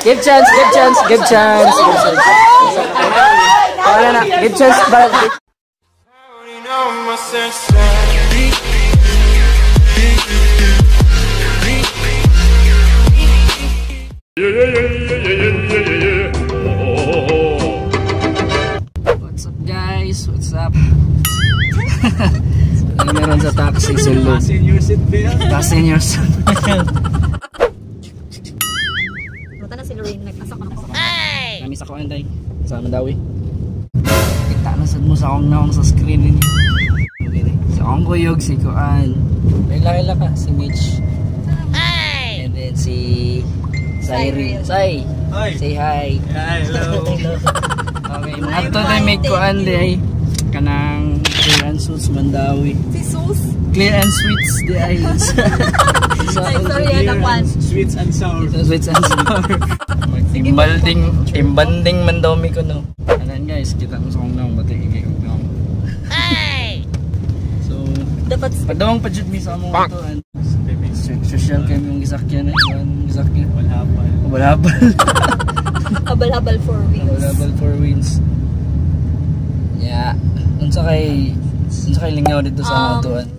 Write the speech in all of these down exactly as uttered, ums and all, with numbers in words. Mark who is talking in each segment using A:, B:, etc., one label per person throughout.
A: Give chance, give chance, give chance. Give chance. Wala na, give chance. What's up guys? What's up? Ano meron sa taxi sulod?
B: Fasten your seatbelt.
A: Fasten your seatbelt.
C: Buta na si Lorraine, nagpasak ko na ko.
A: Kami sa kuan day. Sa Mandawi. Kita na sad mo sa akong naong sa screen ninyo. Sa akong kuyog si kuan. Laila ka si Mitch. And then si Sairi. Sai.
B: Hi.
A: Say hi.
B: Hi, hello.
A: Okay, mga to day may kuan day. Kanang Clear and Sweets Mandawi.
C: Si Sus.
A: Clear and Sweets di ay.
C: Ay, sorry, ada kwan.
B: Sweets and sour.
A: Sweets and sour. Timbalding, timbanding Mandawi ko no. Ayan guys, kita mo sa kong naong batik ikikog naong. So,
C: Dapat
A: padawang pa jud mi sa among ito. Social kami yung gisakyan eh. Yung gisakyan.
B: Walhabal.
A: Walhabal.
C: habal-habal for wheels.
A: Walhabal for wheels. Yeah. Unsa kay unsa kay lingaw dito sa among tuan.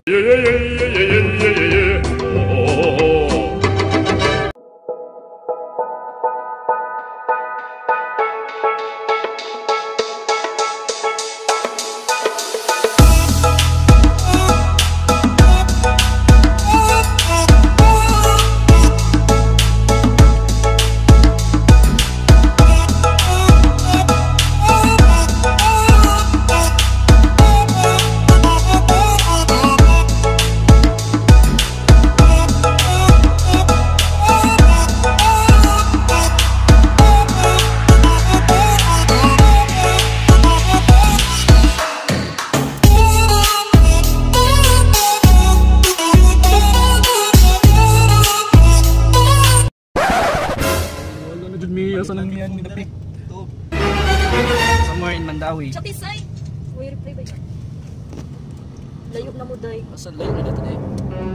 A: Somewhere in Mandawi.
C: Chatisay. Uy, replay ba yun? Layo na mo, day.
A: Asa layo na dito day?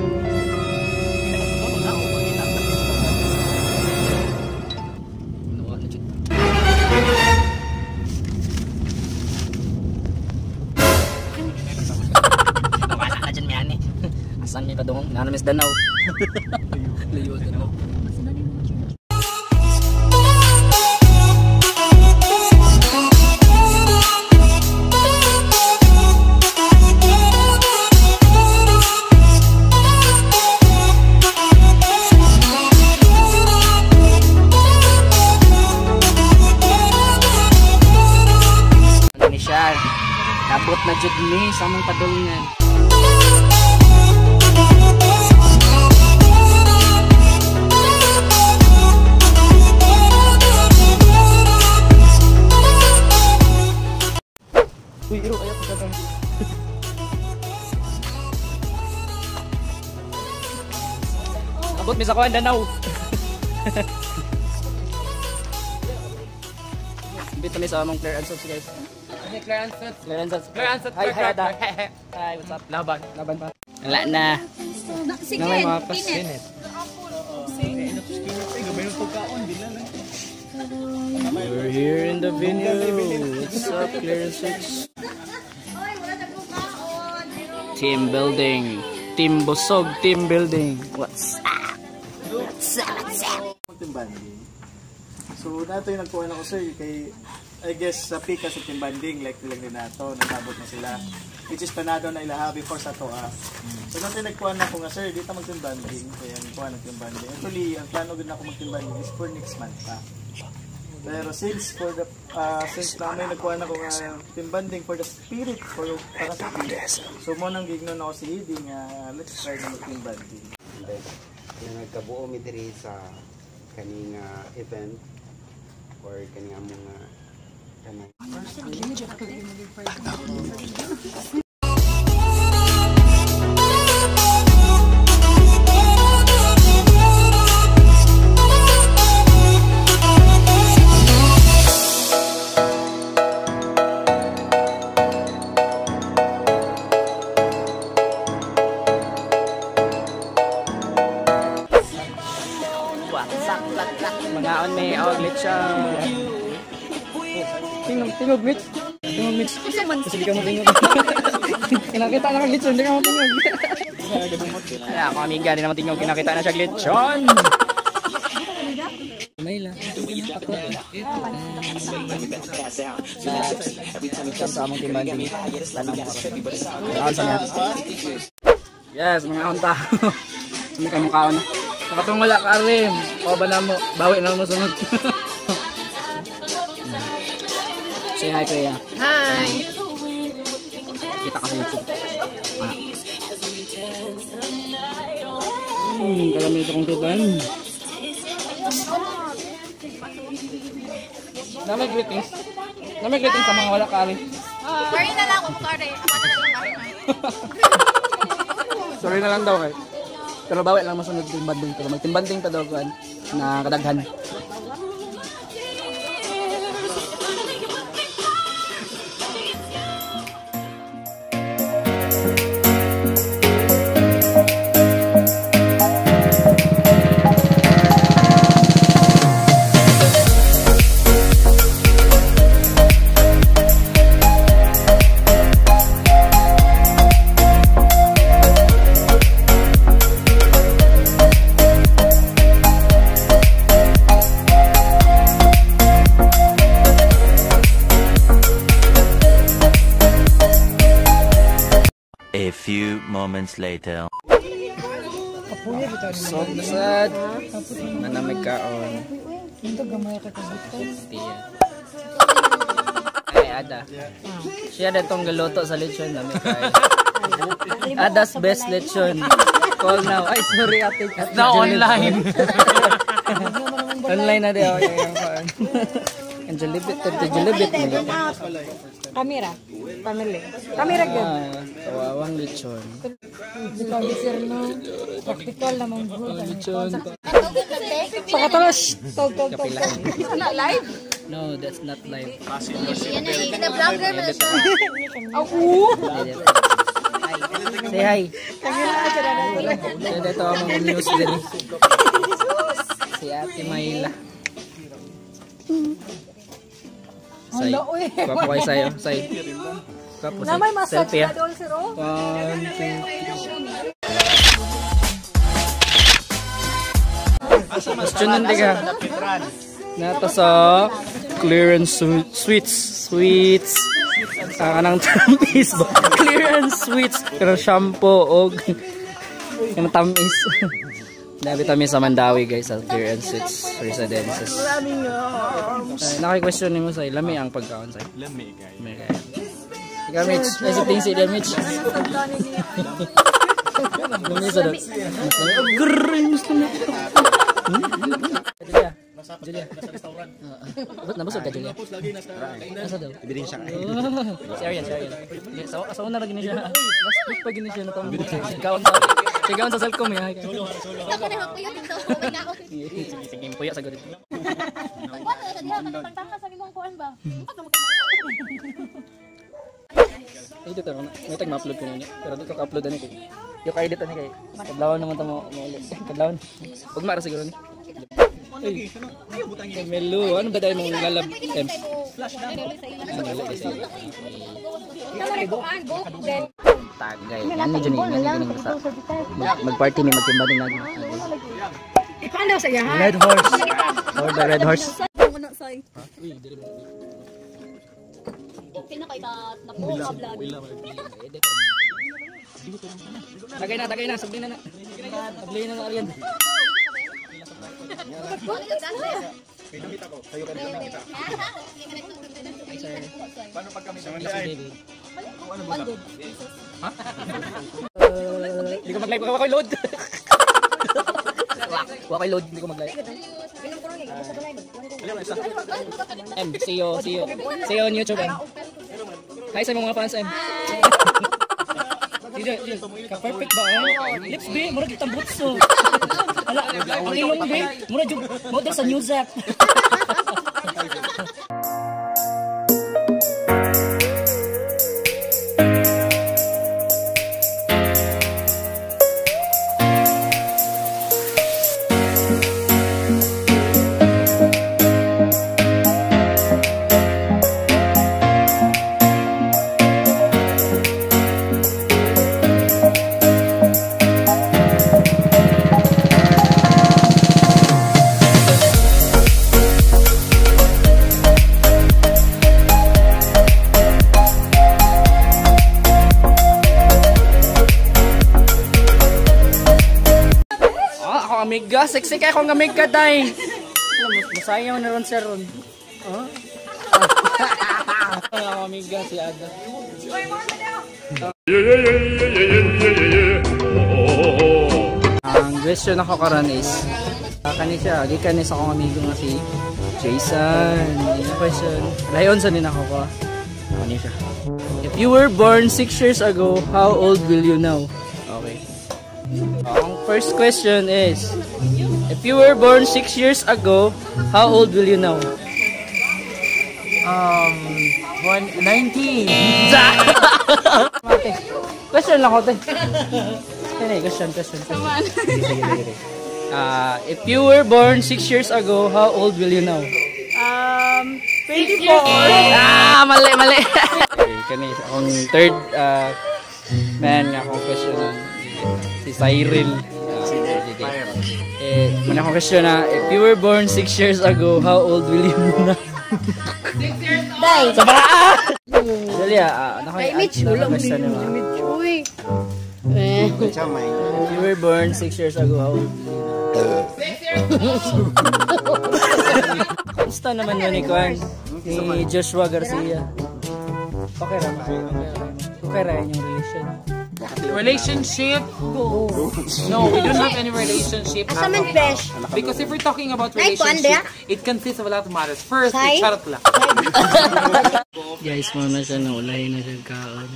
A: Wala na dyan miyani. Asan may padungong? Nanamis Danaw. Layo Danaw. Abot na jud ni sa among padulngan. Uy, iro ayat ka daw. Abot mi sa kuan Danaw. Bito mi sa among Clear and Sweets guys.
D: Hey, Clarence.
A: Clarence.
D: Clarence.
A: Hi, hi, Ada. Hi, what's up?
D: Laban.
A: Laban pa. Wala na.
C: Sige,
A: Namay mga pas.
C: pinit.
A: We're here in the venue. What's up, Clarence? Team building. Team Busog. Team building. What's up? What's up? What's up?
B: So, nato yung nagkuhan ako sir kay I guess sa pika sa team banding like lang din nato nagabot na sila which is panado na ilaha before sa toa. So natin nagkuhan na ko nga sir dito mag team banding kaya nagkuhan ng team banding. Actually ang plano gud na ako mag team banding is for next month pa. Pero since for the uh, since namin nagkuhan ako nga team banding for the spirit for para sa spirit. So mo nang gignon ako si Edie nga let's try na mag team banding.
E: Yung nagkabuo mi diri sa kaning uh, event or kaning among uh, kanang
A: Tinawag lechon. Tingog, tingog, Mitch. Tingog, Mitch. Kasi di ka mo tingog. Kinakita na kang lechon, di ka mo tingog. Kaya ako amiga, di naman tingog. Kinakita na siya lechon. Mayla. Sa among timbang. Tanong sa niya. Yes, mga akong tao. Hindi kayo mukhaon na. Nakatong wala ka rin. O ba na mo? Bawi na mo sunod. Say hi kuya.
C: Hi!
A: Kita kasi YouTube. Ah. Hmm, kalamit akong tiban. Namay greetings. Namay greetings sa mga wala ka rin.
C: Sorry na lang kung sorry. Ako na lang sorry.
A: Sorry na lang daw kay. Pero bawi lang masunod timbanding. Pero magtimbanding pa daw kuan na kadaghan.
D: A few moments later.
A: So, sad. Manamig kaon. Tiya. Ay, Ada. Siya na itong galuto sa lechon na may kain. Ada's best lechon. Call now. Ay, sorry ate. Now online. Online na di ako. Ang jalibit. Ang jalibit.
C: Kamera. Family. Kamera good.
A: Ah, kawawang lechon.
C: Ikaw sir no. Practical naman good.
A: Lechon.
C: Pakatalas. Tog tog tog.
A: Kapila.
C: Not live?
A: No, that's not live.
C: Yan na eh. Kita vlogger mo na siya. Ako.
A: Say hi.
C: Kamera siya na.
A: Kaya dito ang mga news din. Si Ate Mayla. Say. Papo ay sayo. Say. Papo say.
C: Namay massage
A: Selfie
C: na
A: ah.
C: doon sir oh.
A: One, two, three. Question nanti ka. Nata sa clearance su- sweets. Sweets. Ah, kanang tamis ba? Clearance sweets. Kanang shampoo o kanang tamis. Dabi kami sa Mandawi guys sa clearance sweets residences. Uh, Naki-question ni mo sa lami ang pagkaon sa. Lami guys. Lami guys. Ikaw Mitch, ay sa tingin si Ida Mitch. Lami sa dot. Grrrr, gusto mo. Julia. Julia. Nasa restaurant. Ba't nabusog ka Julia? Nasa daw? Ibigin siya kayo. Si Arian, si Arian. Sa una rin siya. Mas quick pa gini siya na tawag. Sigawan sa sigawan sa Salcom.
C: Ako na magpuyot dito.
A: Sige, puyo sa gulit.
C: Ano sa diha ka pagtanga sa imong kuan ba?
A: Ay, dito na. May tag ma-upload ko na niya. Pero di ko ka-upload na niya. Yung ka-edit na niya kay. Kadlawan naman tamo maulit. Kadlawan. Huwag mara siguro ni. Ay, Melo. Ano ba tayo mong lalab? Ems.
C: Kamay ko an book then.
A: Tagay. Ano dyan eh. Ano dyan basta. Mag-party may magtimbading lagi.
C: Ikaw daw sa iya ha.
A: Red horse. Or the red horse.
C: Muna say.
A: Uy, dili mo.
C: Kina kay ka napo ka vlog.
A: Tagay na, tagay na. Sabihin na na. Sabihin na na Arian.
B: Paano pag kami sa
A: Si David.
C: Ano?
A: Ha? Hindi ko mag-live. Wala ko load. Wala ko load. Hindi ko mag-live. M, see you, see you. See you on YouTube, M. Hi sa mga fans, M. Ka-perfect ba? Lips, be. Murag itang butso. Hala, ang ilong, be. Murag yung model sa News App. amiga, sexy kaya kung gamig ka day. Masaya mo na ron sir ron. Oh? Ang amiga si Ada. Ang question ako karon is kani siya, gikan ni sa akong amigo nga si Jason. Yung question. Layon sa din ako ko. Ano siya? If you were born six years ago, how old will you now? Okay. Ang first question is, if you were born six years ago, how old will you now?
B: Um, one, nineteen.
A: Okay. Question lang ako, te. Hindi, question, question. Saman. Uh, if you were born six years ago, how old will you now?
C: Um, twenty-four.
A: Ah, mali, mali. Okay, kani akong third uh, man nga akong question si Cyril. Uh, eh, muna akong question na, if you were born six years ago, how old will you now?
C: Six years old. Day.
A: Sa baka! Dali ah, ano kayo?
C: Mitch, ulam ni Mitch. Uy. Eh.
A: If you were born six years ago, how old will you now?
C: Six years old.
A: Kamusta naman mo ni Kwan? Ni Joshua Garcia. Okay ra ba? Okay ra yung relation.
F: Relationship? No, we don't have any relationship.
C: Asa man fresh?
F: Because if we're talking about
C: Ay, kuan
F: relationship,
C: dia?
F: it consists of a lot of matters. First,
C: Hi?
F: it's charot lang.
A: Guys, mo na siya na ulay na siya kaon.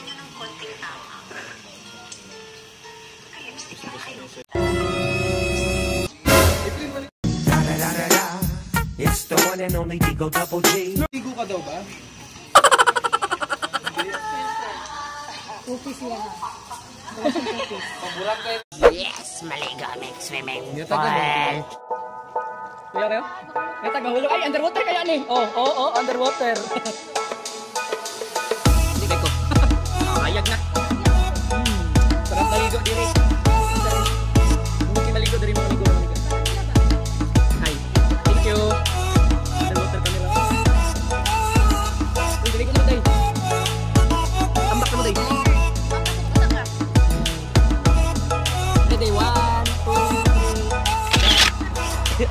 G: It's the one and only Digo Double G.
F: Ligo ka daw ba?
H: Yes, maligamic swimming
F: Yung
H: pool.
A: Kuya Reo? May tagahulog. Ay, underwater kaya ni. Oh, oh, oh, underwater. Hindi kayo ko. Ayag na. Hmm. Sarap maligo diri. Hindi kayo maligo diri mo maligo. Hi. Thank you. Underwater camera. Uy, dali ko naman tayo. Tambak ka mo tayo. Ready, one, two, three.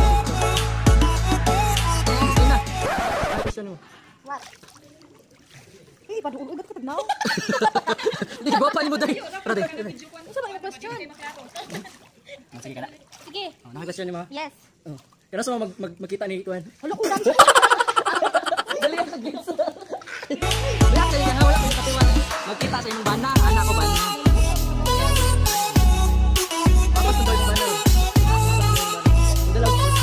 A: Gusto na. Ano gusto mo?
C: What? Eh, paduulog ka tagnaw.
A: Hindi, bapain mo dahil. Pero dahil.
C: Ano ba yung question?
A: Sige ka na.
C: Sige.
A: Oh, nakakasyon ni mo.
C: Yes.
A: Oh. Kaya sa mag, mag, magkita ni Tuan.
C: Wala ko lang.
A: Dali ang mag-gets. Wala ka nga, wala ka katiwan. Magkita sa imong bana, anak ko bana. Tapos na daw yung bana. Dalaw ko.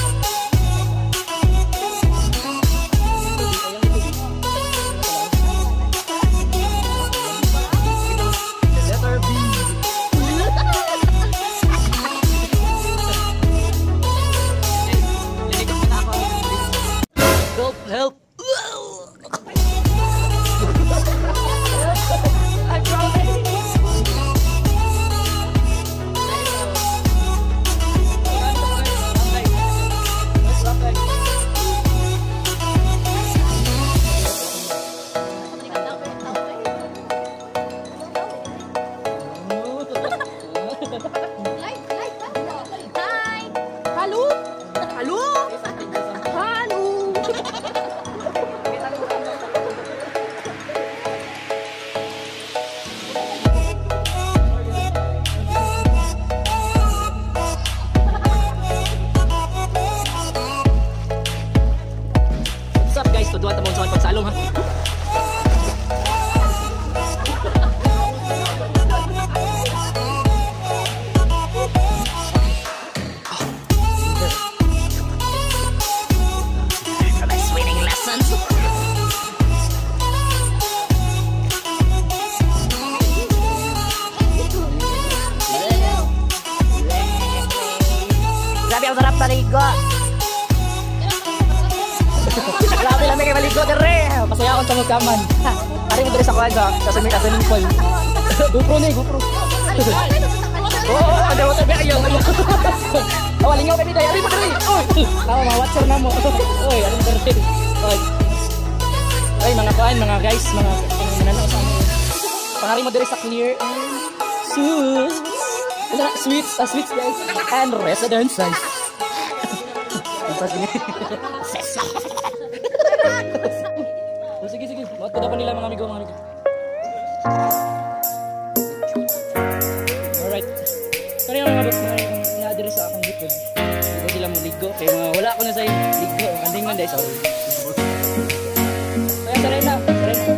A: Letter B. Help, help. I'm drowning.
C: Hi. Halo? Halo? Halo?
A: What's up guys? Tuduan tamong sa pagsalong ha.
H: For my swimming lessons. Grabe ang sarap maligo.
A: Grabe lang may maligo dere. Masaya akong tangkaman. Ari mo dere sa kuan sa sa swimming sa swimming pool. GoPro ni, GoPro. Oh, underwater ba ayo? Oh, lingaw baby day. Ari mo dere. Oy. Tawa mga watcher na mo. Oy, ari dere. Oy. Oy, mga kuan, mga guys, mga mananaw sa amin. Pangari mo dere sa clear and sus. Masarap, sweets, uh, sweets guys. And residence size. Impas ini. Oh, sige, sige. Maot ko na pa nila mga amigo, mga amigo. Alright. Kaya mga abot na na-address sa akong likod. Hindi sila maligo. Kaya mga wala ko na sa ligo. Anding man dahil, sorry. Kaya saray na. Saray na.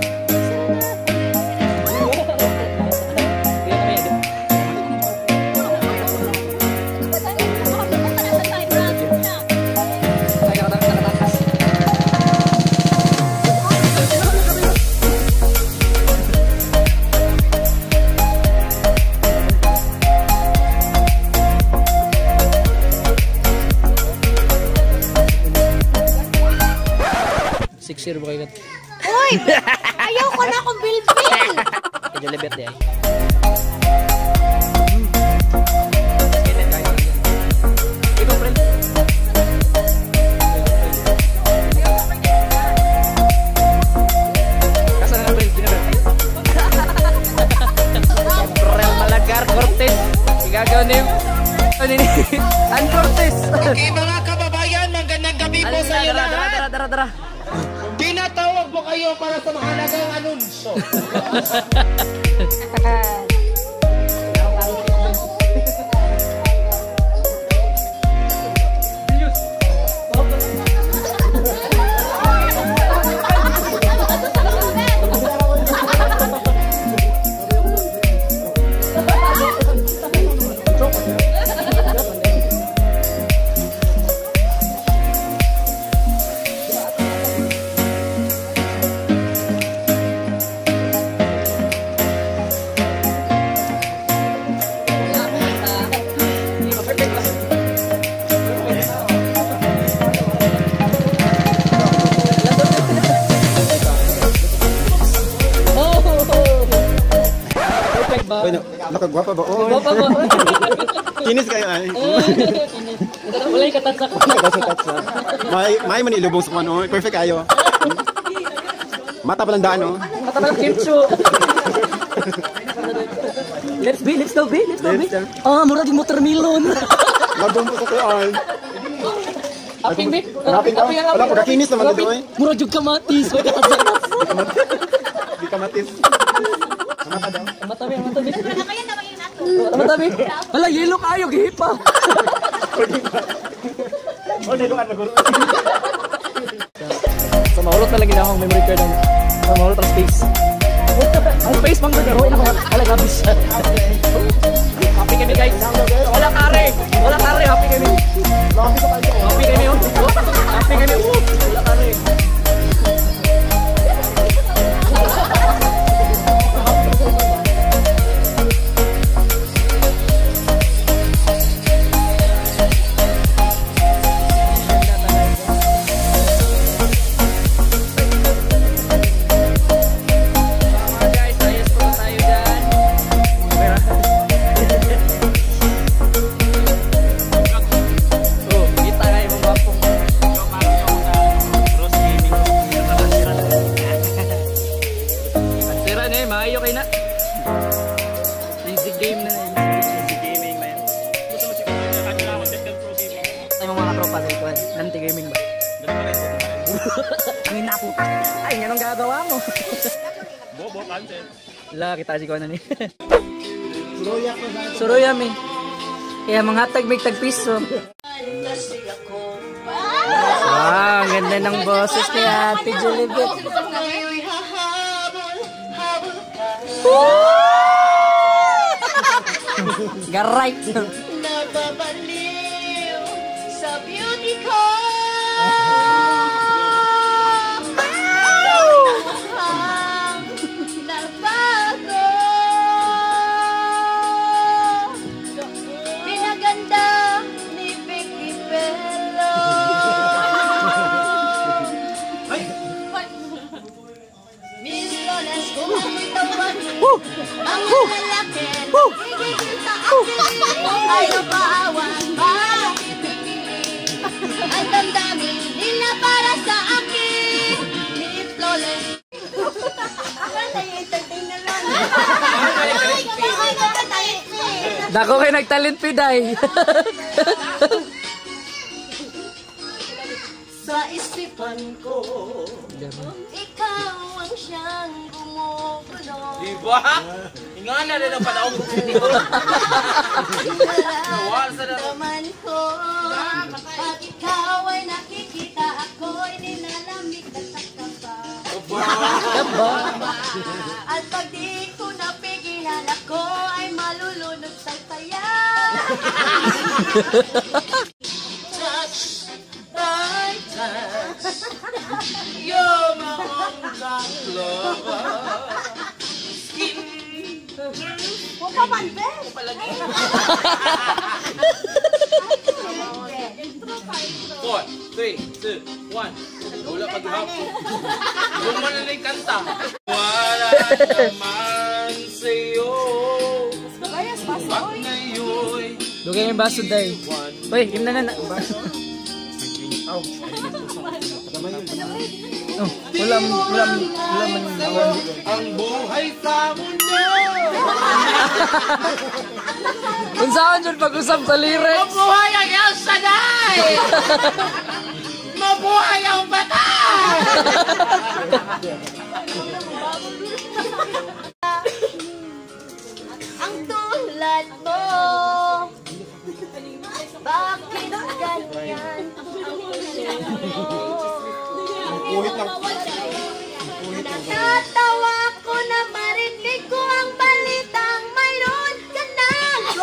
A: six zero ba kayo?
C: Uy! Ayaw ko na akong bilbil!
A: Kaya lebet eh. Ikaw, friend. Kasa na nga, friend? Real Malagar, Cortez. Igagaw niyo. Ano ni? An Cortez.
F: Okay mga kababayan, magandang gabi po sa iyo
A: Dara,
F: lahat.
A: dara, dara, dara.
F: Pinatawag mo kayo para sa mahalagang anunsyo.
E: Uy, nakagwapa ba? Oo.
A: Gwapa ba?
E: Kinis kayo ay.
A: Wala yung katatsak.
E: Katatsa. May may man ilubong sa ano. Perfect kayo. Mata pa lang daan oh.
A: Mata pa lang kimchu. Let's be, let's go be, let's go be. Ah, mura di watermelon.
E: Labong po sa kuan.
A: Aping be?
E: Aping ka. Wala po kakinis naman dito eh.
A: Mura jud kamatis. Wala katatsak.
E: Di kamatis. Mata daw.
A: Mata be, mata be. Mata be. Wala yelo kayo gihipa.
B: Oh, niluan na guro.
A: So mahulot na lagi na akong memory card ang so mahulot ang space. Ang space pang gagawin na mga alagabis. Happy kami guys. Wala kare. Wala kare. Happy kami. Happy kami. Happy kami. Wala kare. Anti-gaming ba? Ang ina po. Ay, yan ang gagawa mo.
B: Bobo, content.
A: Wala, kita si Kuan na ni. Suruya mi. Kaya mga tag may tag piso. Ah, ang ganda ng boses ni Ate Julibet. Garay.
C: Nababaliw sa beauty ko. Nabago. Pinaganda ni Vicky Bello. Millones kung ako'y tawan. Ang lalaki. Higigil sa akin. Ayaw paawan ba? Ang damdamin nila para sa akin. Ni Flawless. Ako na tayo entertain na lang. Ay, ako na tayo entertain.
A: Dako kayo nagtalent piday.
C: Sa isipan ko, ikaw ang siyang gumugulo.
F: Diba? Ingan na rin ang panahon ko.
C: Naman ko, pag ikaw ay nakikita, ako'y nilalamig at sakaba. At pag di ko napigilan, ako ay malulunod sa taya. Touch my touch, you're my one love. Skin. Huwag pa man, be. Palagi.
F: Four, three, two, one. Wala paghapon. Huwag mo na yung kanta. Wala naman sa'yo. Pag ngayon.
A: Dugay yung baso day. Uy, yun na na. Oh, wala wala wala man
F: Ang buhay sa mundo.
A: kung saan dyan pag-usap sa lyrics.
F: Mabuhay ang El Shaddai! Mabuhay ang batay!
C: Ang tulad mo, bakit ganyan ang tulad mo? Natatawa ko na marinig ko ang balitang mayroon ka na.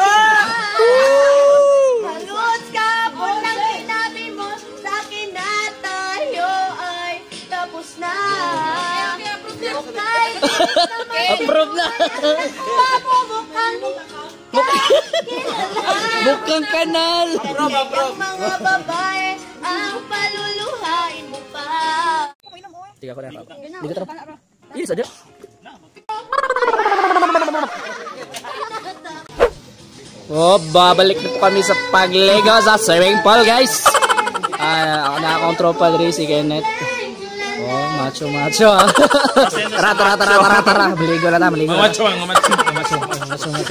C: Halos kapon lang sinabi mo sa akin na tayo ay tapos na. Kahit
A: Approve na.
C: Mukhang
A: Mukhang kanal.
C: ang mga babae ang paluluhain mo pa.
A: Tiga ko na. Dito tara. Ini saja. Oh, babalik na po kami sa paglego sa swimming pool, guys. Ah, ako na akong tropa diri si Kenneth. Oh, macho macho. Ah. Tara tara tara tara tara. Maligo na ta, maligo.
F: Macho, macho, macho.
A: Macho macho.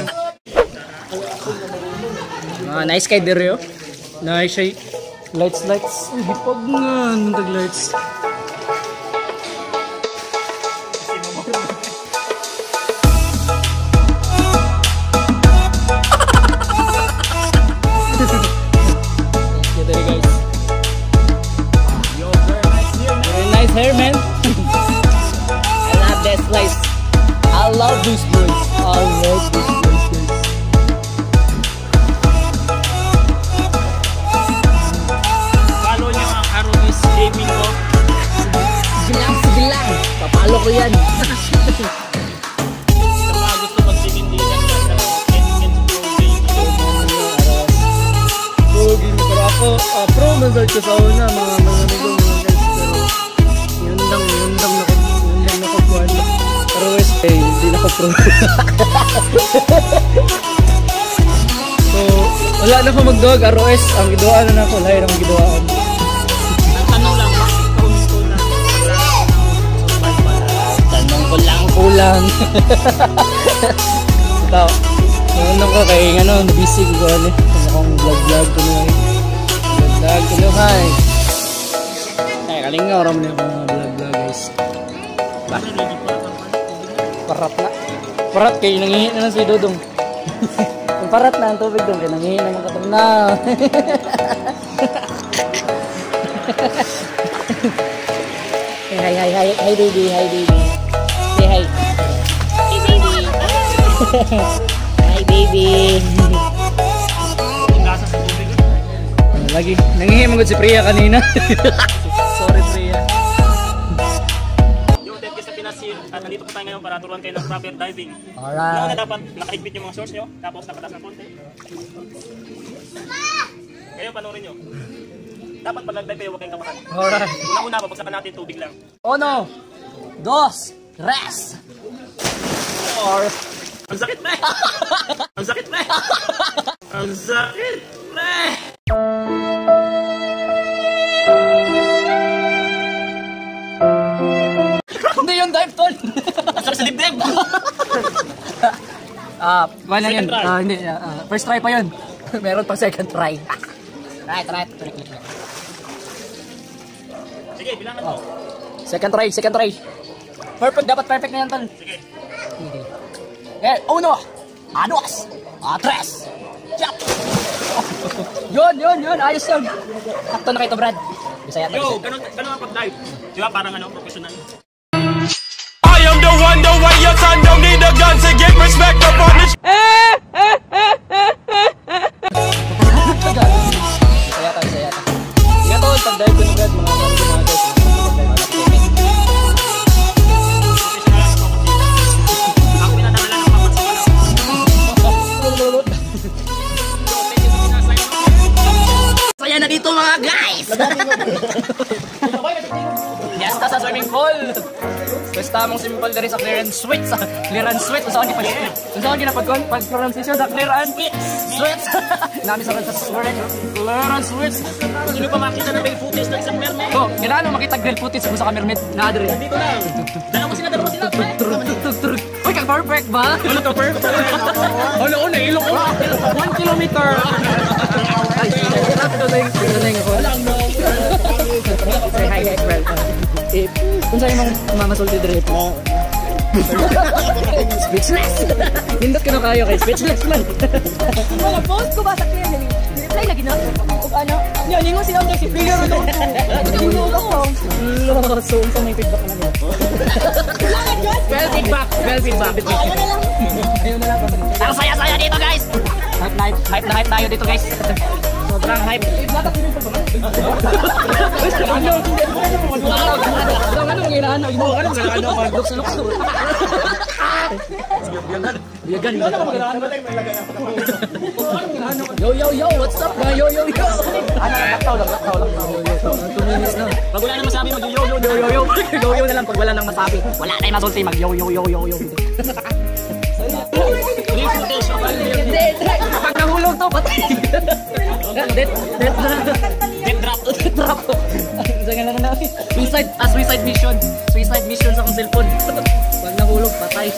A: Ah, nice kay diri oh. Nice siya. Lights lights. Hipag nga nung lights. Hair, man. I love that slice. I love these boys. I love these boys, guys.
F: Follow nyo ang Aronis Gaming ko.
A: Sige lang, sige lang. Papalo ko yan.
F: Sa mga gusto magsinindigan ka sa Ken Ken Pro Gaming.
A: Pogi mo. Pero ako, uh, pro man ko sa una, mga mga nigo, mga guys. Pero yun lang, yun lang na ko, yun lang na ko kuhan. Pero guys, eh, hindi na ko pro. So, wala na ko mag-dog, R O S. Ang gidoan na ako, lahir ang gidoan.
F: Tanong lang, bakit ka umisko na?
A: Tanong ko lang kulang. Ito, nanonood ko kay ano, busy ko ko ano. Kung akong vlog-vlog ko na. Vlog-vlog ko na, hi. Ay, kalingaw ram na yung mga vlog-vlog, guys. Ba? Parat na. Parat kayo, nangihin na lang si Dodong. Kung parat na ang tubig doon, kayo nangihin na mga katang na. Hi, hi, hi, hi, baby, hi, baby. Say hi.
C: Hey baby!
A: Hi, baby. Lagi, nangihin magod si Priya kanina. Sorry, Priya.
I: Yung Dead Kiss sa Pinasin at nandito po tayo ngayon para turuan kayo ng proper diving.
A: Alright.
I: Una dapat nakahigpit yung mga shorts nyo, tapos nakataas ng konti. Ngayon panoorin nyo. Dapat pag nag-dive kayo, huwag kayong kapakan.
A: Alright.
I: Una-una, babagsakan natin tubig lang.
A: Uno, dos, tres. Four.
I: Ang sakit, pre! Ang sakit, pre! Ang sakit, pre!
A: Hindi yung dive, tol.
I: Ang sakit sa dibdib!
A: Ah, wala lang yun.
I: Second try.
A: Ah, hindi. ah, first try pa yun. Meron pa second try. Right, right. Click, click, click.
I: Sige, bilangan mo.
A: Second try, second try. Perfect, dapat perfect na yan, tol.
I: Sige.
A: Eh, uno, dos, ah, tres. Jump! Yun, yun, yun. Ayos yun. Sakto na kayo to, Brad. Bisaya to.
I: Yo, ganun, ganun ang pag-dive. Di ba parang ano, professional.
G: I am the one, the way your son don't need a gun to get respect up on this.
A: Bisaya to, bisaya to. Sige to, pag-dive ko ni Brad, mga kami mga guys.
I: Ako pinadala ng mga sa wala.
A: Saya na dito mga guys! Yes, ta sa swimming pool! Basta mong simple na rin sa clear and sweet. Sa clear and sweet. Kung saan ginapag- kung saan ginapag- pag-pronunciation sa clear and sweet. Nami sa sa word. Clear and sweet.
I: Sino pa makita ng real footage ng isang mermaid?
A: Oh, kailangan mo makita grill footage sa ka mermaid. Naadre.
I: Dito lang. Dalawa sila, dalawa sila.
A: Uy, kag-perfect ba?
I: Ano ka perfect? Ano ko na ilok ko.
A: One kilometer. Ay, sakto na yung sakto na yung ako. Say hi, hi, well. Eh, kung sa'yo mong mamasulti dire po. Speechless! Hindot ka na kayo kay speechless man.
C: Wala, post ko ba sa clear? Reply lagi na. O ano? Yan, yung sila ang kasi figure ito. Tingin ko.
A: Lord, so unsa may feedback na nila.
I: Well feedback. Well feedback.
C: Ayaw na lang.
A: Ayun na lang.
H: Ang saya-saya dito, guys.
A: Hype na hype. Hype na hype tayo dito, guys. Sobrang hype. Anong ginaan? Anong ginaan? Lukso-lukso. Biyagan. Yo, yo, yo. What's up, ba? Yo, yo, yo. Ano, laktaw lang, laktaw lang. two minutes na.
I: Pag wala na masabi, mag-yo, yo,
A: Yo, yo, yo. Yo, yo na lang pag wala nang masabi. Wala tayong masulti. Mag-yo, yo, yo, yo, yo.
I: real footage.
A: Pag nahulog to, patay. Dead, dead na.
I: Dead drop.
A: Dead drop. Sige lang na. Suicide, ah, suicide mission. Suicide mission sa akong cellphone. Pag nahulog, patay.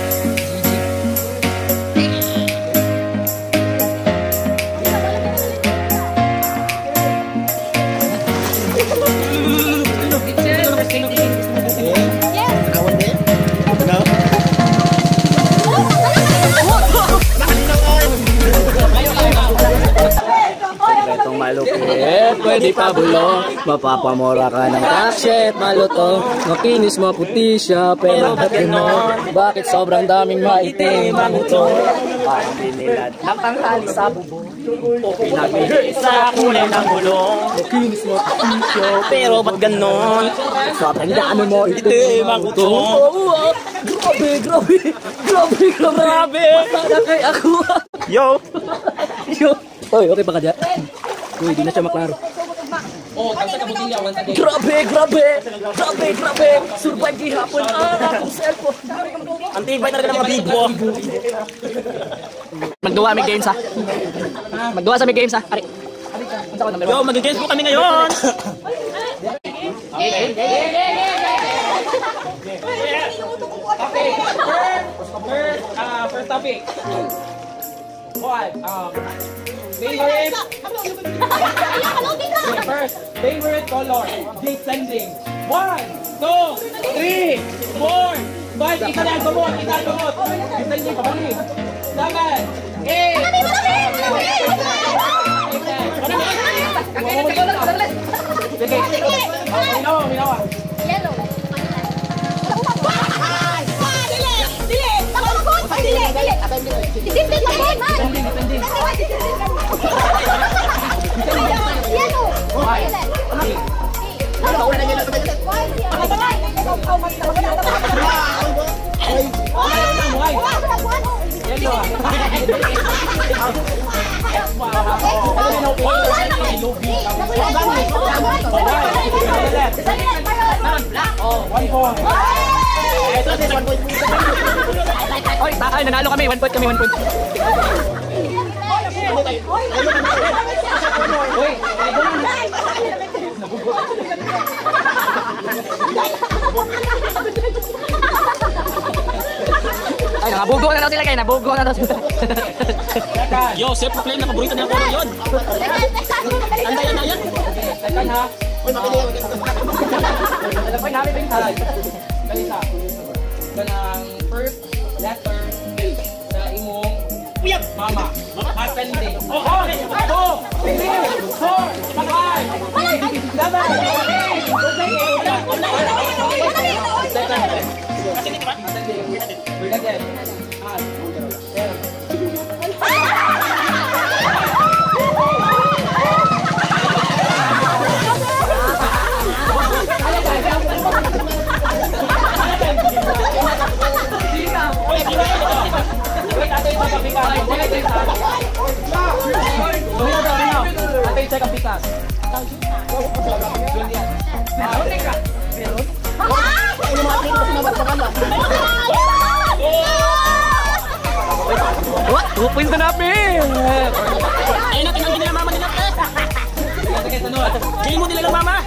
A: Itong malupit, pwede pa bulong. Mapapamura ka ng kakshit, maluto. Makinis, maputi siya, pero bakit ganon? Bakit sobrang daming maitim ang ito? Parang binilad ng tanghali sa bubong. O pinagbihi sa kulay ng bulong. Makinis, maputi siya, pero ba't ganon? Sobrang dami mo itim ang ito. Grabe, grabe, grabe, grabe. Grabe. Para kay ako.
I: Yo.
A: Yo. Oy, okay pa ka dyan? Uy, di na siya maklaro. Oh, kansa ka butilya, once again. Grabe, grabe! Grabe, grabe! Survive gihapon. Ah, akong cellphone.
I: Ang tibay talaga ng mga big bo.
A: Magduwa may games ha. Magduwa sa may games ha. Ari.
I: Yo, mag-games po kami ngayon.
F: Okay, first, first, uh, first topic. What? Um, favorite. Okay, first, favorite color. Date sending. One, two, three, four, five. Isa na ang gumot. Isa ang gumot. Date sending. Pabalik. Seven, eight. Okay. Minawa, minawa.
C: Yellow. Dili! Dili! Dili! Disipin mo man!
A: Depending, depending.
C: Yellow!
A: Oy, takay, nanalo kami. One point kami, one point. Ay, nangabog. Nabugo na daw sila kayo, nabugo na daw sila.
I: Yo, self-proclaim na paborito niya ako yun. Tanda yan na yan.
F: Second ha. Alam pa namin yung halay. Kalisa. Ganang first letter sa imong mama. Ascending. Oh, two, three, four, five, six, seven, eight. Ascending. Wait again. Ah, check ang pikas.
A: What? two points na namin!
I: Ayun natin ang ginila mama nila. Kili mo nila ng mama.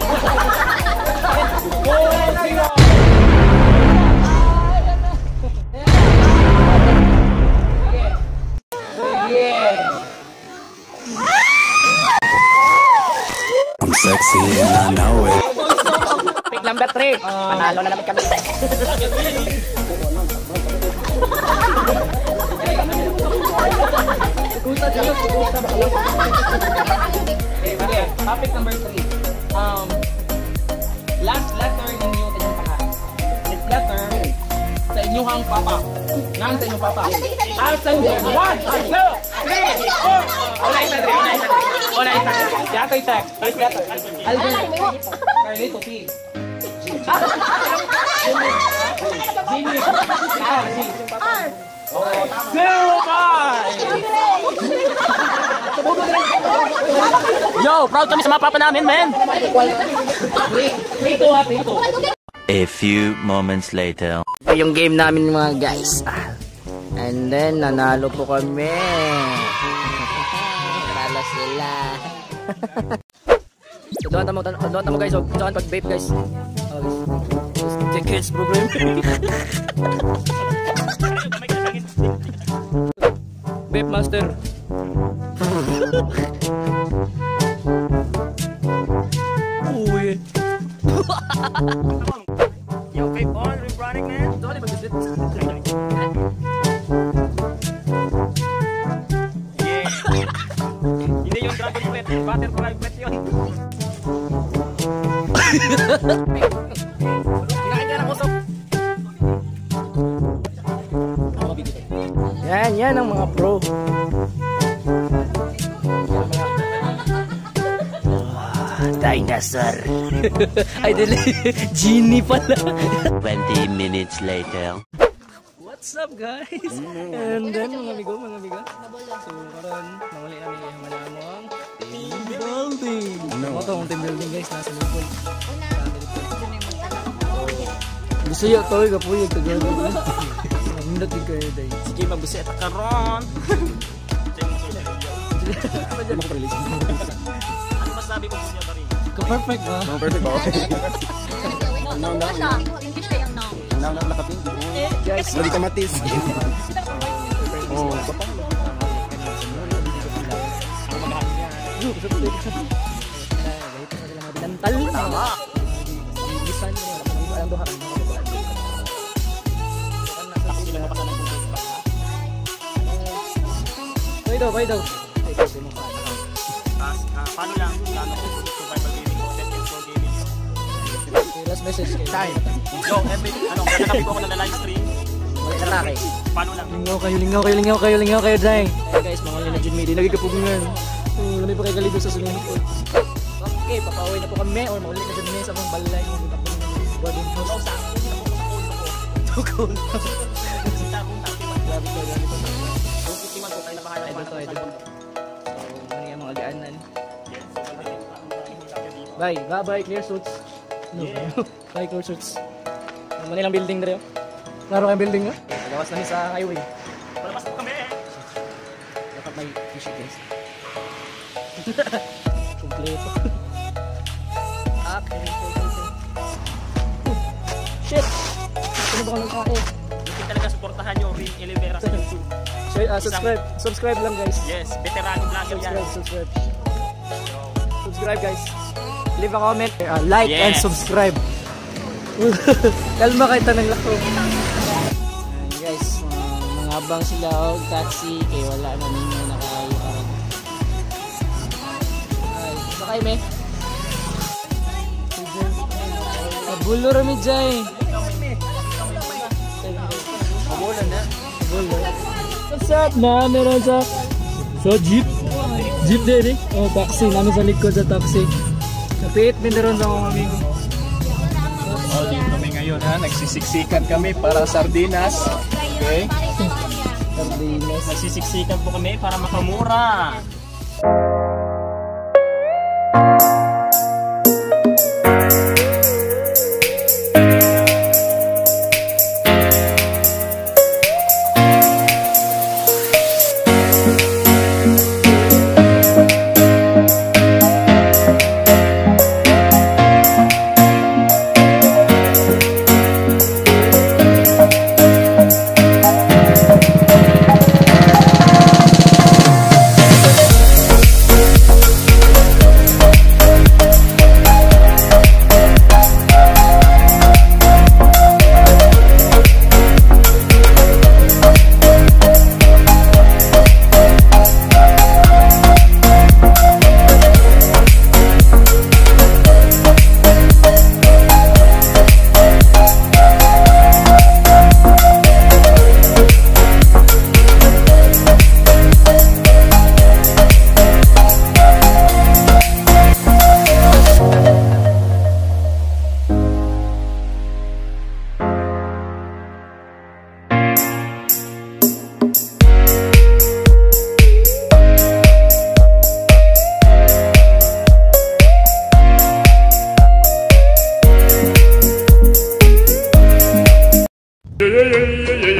J: I'm sexy and I know it.
A: Pick number three. Panalo na naman kami.
F: Okay, topic number three. Um, last letter ninyo sa inyong paka. This letter sa inyong papa. Nang sa inyong papa. Ascending. One, two, three, four. Una isa, three. Una isa, three. Una isa. Yato yung check. First letter. Alvin. Carlito P. Jimmy. Ah, G. Zero five!
I: Yo, proud kami sa mga papa namin, man.
F: three two ha, three two.
D: A few moments later.
A: Ito yung game namin mga guys. And then, nanalo po kami. Nanalo sila. Tuduhan tamo, tuduhan tamo guys. Tuduhan pag vape guys. The kids program. Vape master. Uy.
I: Yo, vape on, we're running, man.
A: Dali mag-sit.
I: Yeah. Hindi yung dragon pet, butterfly pet yun.
A: Yan, yan ang mga pro. Dinosaur. Ay, dili. Genie pala.
D: Twenty minutes later.
A: What's up, guys? And then, mga bigo, mga bigo. So, karon mawali namin yung manamong team building. Ano to, ang team building, guys, nasa likod. Gusto yun, ito, kapuyo, tagalo. Hindi din kayo, day.
I: Sige, magbuseta ka ron. Ano masabi mo siya ka rin?
A: Ka-perfect ba?
B: Perfect ba?
C: No, no, no. English kayang no.
B: Now, now, nakapin.
A: Guys,
B: Lagi kamatis. Oh,
A: Binantal. Tama. Bisan niya. Ang duha. Hoy daw, hoy daw.
I: Paano lang? Plano ko survival gaming o set and floor gaming?
A: Last message kayo. Time.
I: Yo, every, ano, kaganabi ko ako na live stream.
A: Wala na laki.
I: Paano lang?
A: Lingaw kayo, lingaw kayo, lingaw kayo, lingaw kayo, dang. Hey guys, mga Linajun Media, nagkikapugungan. Oh, lamay pa kayo galido sa swimming pool. Okay, papaway na po kami or maulit na dyan may sa mga balay ng wedding house. Tukol. Grabe ko, grabe ko. Idol to, idol. So, ano yung mga gaanan. Bye, bye, bye, clear suits. No, bye, clear suits. Ano nilang building na rin? Laro kayong building nga? Lawas namin sa highway.
I: Palabas po kami.
A: Dapat may t-shirt guys. Kompleto. Okay. Shit! Ano ba ka nagkakain?
I: Lupit talaga sa Suportahan nyo Rin Olivera sa YouTube.
A: Share, uh, subscribe. Subscribe lang guys.
I: Yes, veterano vlogger yan.
A: Subscribe, subscribe. Subscribe guys. Leave a comment, uh, like
I: Yes.
A: and subscribe. Kalma kayo tanong lako. Ayan guys, uh, mangabang sila og taxi kay wala na ninyo nakayo. Ay, sakay me. Abulo rami jay. Abulo na. Abulo. What's up na meron sa sa jeep. Jeep din eh. Oh, taxi namin sa likod sa taxi. Kapit din ron sa mga amigo.
B: Oh, dito kami ngayon ha, nagsisiksikan kami para sardinas. Okay?
A: Sardinas.
I: Nagsisiksikan po kami para makamura.
G: Yeah, yeah, yeah, yeah, yeah.